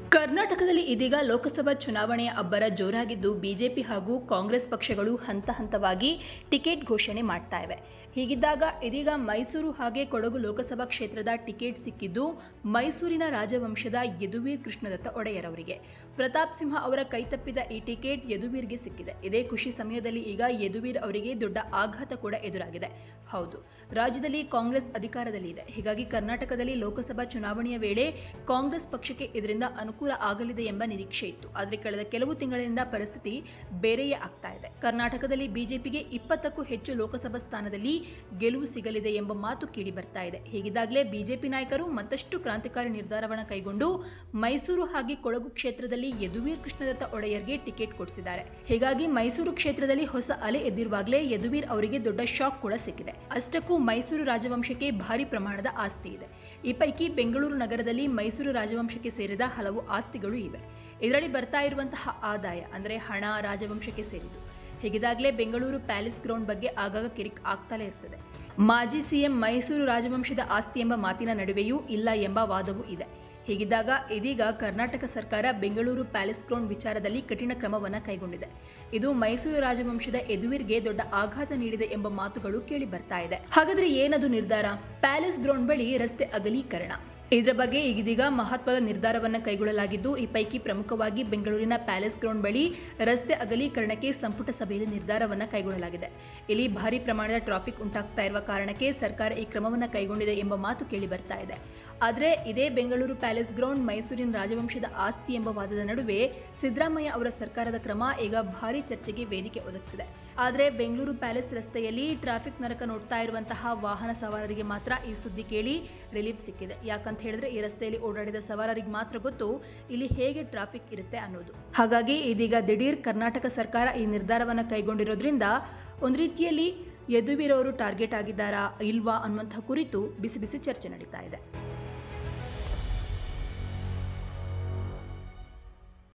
ಕರ್ನಾಟಕದಲ್ಲಿ ಇದೀಗ ಲೋಕಸಭಾ ಚುನಾವಣೆಯ ಅಬ್ಬರ ಜೋರಾಗಿದ್ದು ಬಿಜೆಪಿ ಹಾಗೂ ಕಾಂಗ್ರೆಸ್ ಪಕ್ಷಗಳು ಹಂತ ಹಂತವಾಗಿ ಟಿಕೆಟ್ ಘೋಷಣೆ ಮಾಡ್ತಾ ಇವೆ. ಹೀಗಿದ್ದಾಗ ಇದೀಗ ಮೈಸೂರು ಹಾಗೆ ಕೊಡಗು ಲೋಕಸಭಾ ಕ್ಷೇತ್ರದ ಟಿಕೆಟ್ ಸಿಕ್ಕಿದ್ದು ಮೈಸೂರಿನ ರಾಜವಂಶದ ಯದುವೀರ್ ಕೃಷ್ಣದತ್ತ ಒಡೆಯರ್ ಅವರಿಗೆ. ಪ್ರತಾಪ್ ಸಿಂಹ ಅವರ ಕೈತಪ್ಪಿದ ಈ ಟಿಕೆಟ್ ಯದುವೀರ್ಗೆ ಸಿಕ್ಕಿದೆ. ಇದೇ ಖುಷಿ ಸಮಯದಲ್ಲಿ ಈಗ ಯದುವೀರ್ ಅವರಿಗೆ ದೊಡ್ಡ ಆಘಾತ ಕೂಡ ಎದುರಾಗಿದೆ. ಹೌದು, ರಾಜ್ಯದಲ್ಲಿ ಕಾಂಗ್ರೆಸ್ ಅಧಿಕಾರದಲ್ಲಿ ಇದೆ. ಹೀಗಾಗಿ ಕರ್ನಾಟಕದಲ್ಲಿ ಲೋಕಸಭಾ ಚುನಾವಣೆಯ ವೇಳೆ ಕಾಂಗ್ರೆಸ್ ಪಕ್ಷಕ್ಕೆ ಇದರಿಂದ ಅನುಕೂಲ ಆಗಲಿದೆ ಎಂಬ ನಿರೀಕ್ಷೆ ಇತ್ತು. ಆದರೆ ಕಳೆದ ಕೆಲವು ತಿಂಗಳಿಂದ ಪರಿಸ್ಥಿತಿ ಬೇರೆಯೇ ಆಗ್ತಾ ಇದೆ. ಕರ್ನಾಟಕದಲ್ಲಿ ಬಿಜೆಪಿಗೆ 20ಕ್ಕೂ ಹೆಚ್ಚು ಲೋಕಸಭಾ ಸ್ಥಾನದಲ್ಲಿ ಗೆಲುವು ಸಿಗಲಿದೆ ಎಂಬ ಮಾತು ಕೇಳಿ ಬರ್ತಾ ಇದೆ. ಹೀಗಿದ್ದಾಗಲೇ ಬಿಜೆಪಿ ನಾಯಕರು ಮತ್ತಷ್ಟು ಕ್ರಾಂತಿಕಾರಿ ನಿರ್ಧಾರವನ್ನು ಕೈಗೊಂಡು ಮೈಸೂರು ಹಾಗೆ ಕೊಡಗು ಕ್ಷೇತ್ರದಲ್ಲಿ ಯದುವೀರ್ ಕೃಷ್ಣದತ್ತ ಒಡೆಯರ್ಗೆ ಟಿಕೆಟ್ ಕೊಡಿಸಿದ್ದಾರೆ. ಹೀಗಾಗಿ ಮೈಸೂರು ಕ್ಷೇತ್ರದಲ್ಲಿ ಹೊಸ ಅಲೆ ಎದ್ದಿರುವಾಗಲೇ ಯದುವೀರ್ ಅವರಿಗೆ ದೊಡ್ಡ ಶಾಕ್ ಕೂಡ ಸಿಕ್ಕಿದೆ. ಅಷ್ಟಕ್ಕೂ ಮೈಸೂರು ರಾಜವಂಶಕ್ಕೆ ಭಾರಿ ಪ್ರಮಾಣದ ಆಸ್ತಿ ಇದೆ. ಈ ಪೈಕಿ ಬೆಂಗಳೂರು ನಗರದಲ್ಲಿ ಮೈಸೂರು ರಾಜವಂಶಕ್ಕೆ ಸೇರಿದ ಹಲವು ಆಸ್ತಿಗಳು ಇವೆ. ಇದರಲ್ಲಿ ಬರ್ತಾ ಇರುವಂತಹ ಆದಾಯ ಅಂದರೆ ಹಣ ರಾಜವಂಶಕ್ಕೆ ಸೇರಿದ್ದು. ಹೀಗಿದಾಗಲೇ ಬೆಂಗಳೂರು ಪ್ಯಾಲೇಸ್ ಗ್ರೌಂಡ್ ಬಗ್ಗೆ ಆಗಾಗ ಕಿರಿಕ್ ಆಗ್ತಲೇ ಇರ್ತದೆ. ಮಾಜಿ ಸಿಎಂ ಮೈಸೂರು ರಾಜವಂಶದ ಆಸ್ತಿ ಎಂಬ ಮಾತಿನ ನಡುವೆಯೂ ಇಲ್ಲ ಎಂಬ ವಾದವೂ ಇದೆ. ಹೀಗಿದ್ದಾಗ ಇದೀಗ ಕರ್ನಾಟಕ ಸರ್ಕಾರ ಬೆಂಗಳೂರು ಪ್ಯಾಲೇಸ್ ಗ್ರೌಂಡ್ ವಿಚಾರದಲ್ಲಿ ಕಠಿಣ ಕ್ರಮವನ್ನು ಕೈಗೊಂಡಿದೆ. ಇದು ಮೈಸೂರು ರಾಜವಂಶದ ಯದುವೀರ್ಗೆ ದೊಡ್ಡ ಆಘಾತ ನೀಡಿದೆ ಎಂಬ ಮಾತುಗಳು ಕೇಳಿ ಬರ್ತಾ ಇದೆ. ಹಾಗಾದ್ರೆ ಏನದು ನಿರ್ಧಾರ? ಪ್ಯಾಲೇಸ್ ಗ್ರೌಂಡ್ ಬಳಿ ರಸ್ತೆ ಅಗಲೀಕರಣ. ಇದರ ಬಗ್ಗೆ ಇದೀಗ ಮಹತ್ವದ ನಿರ್ಧಾರವನ್ನು ಕೈಗೊಳ್ಳಲಾಗಿದ್ದು, ಈ ಪೈಕಿ ಪ್ರಮುಖವಾಗಿ ಬೆಂಗಳೂರಿನ ಪ್ಯಾಲೇಸ್ ಗ್ರೌಂಡ್ ಬಳಿ ರಸ್ತೆ ಅಗಲೀಕರಣಕ್ಕೆ ಸಂಪುಟ ಸಭೆಯಲ್ಲಿ ನಿರ್ಧಾರವನ್ನು ಕೈಗೊಳ್ಳಲಾಗಿದೆ. ಇಲ್ಲಿ ಭಾರಿ ಪ್ರಮಾಣದ ಟ್ರಾಫಿಕ್ ಉಂಟಾಗ್ತಾ ಇರುವ ಕಾರಣಕ್ಕೆ ಸರ್ಕಾರ ಈ ಕ್ರಮವನ್ನು ಕೈಗೊಂಡಿದೆ ಎಂಬ ಮಾತು ಕೇಳಿ ಬರ್ತಾ ಇದೆ. ಆದರೆ ಇದೇ ಬೆಂಗಳೂರು ಪ್ಯಾಲೇಸ್ ಗ್ರೌಂಡ್ ಮೈಸೂರಿನ ರಾಜವಂಶದ ಆಸ್ತಿ ಎಂಬ ವಾದದ ನಡುವೆ ಸಿದ್ದರಾಮಯ್ಯ ಅವರ ಸರ್ಕಾರದ ಕ್ರಮ ಈಗ ಭಾರಿ ಚರ್ಚೆಗೆ ವೇದಿಕೆ ಒದಗಿಸಿದೆ. ಆದರೆ ಬೆಂಗಳೂರು ಪ್ಯಾಲೇಸ್ ರಸ್ತೆಯಲ್ಲಿ ಟ್ರಾಫಿಕ್ ನರಕ ನೋಡ್ತಾ ಇರುವಂತಹ ವಾಹನ ಸವಾರರಿಗೆ ಮಾತ್ರ ಈ ಸುದ್ದಿ ಕೇಳಿ ರಿಲೀಫ್ ಸಿಕ್ಕಿದೆ. ಯಾಕಂತ ಹೇಳಿದ್ರೆ ಈ ರಸ್ತೆಯಲ್ಲಿ ಓಡಾಡಿದ ಸವಾರರಿಗೆ ಮಾತ್ರ ಗೊತ್ತು ಇಲ್ಲಿ ಹೇಗೆ ಟ್ರಾಫಿಕ್ ಇರುತ್ತೆ ಅನ್ನೋದು. ಹಾಗಾಗಿ ಇದೀಗ ದಿಢೀರ್ ಕರ್ನಾಟಕ ಸರ್ಕಾರ ಈ ನಿರ್ಧಾರವನ್ನು ಕೈಗೊಂಡಿರೋದ್ರಿಂದ ಒಂದು ರೀತಿಯಲ್ಲಿ ಯದುವೀರ್ ಅವರು ಟಾರ್ಗೆಟ್ ಆಗಿದ್ದಾರಾ ಇಲ್ವಾ ಅನ್ನುವಂಥ ಕುರಿತು ಬಿಸಿ ಬಿಸಿ ಚರ್ಚೆ ನಡೀತಾ ಇದೆ.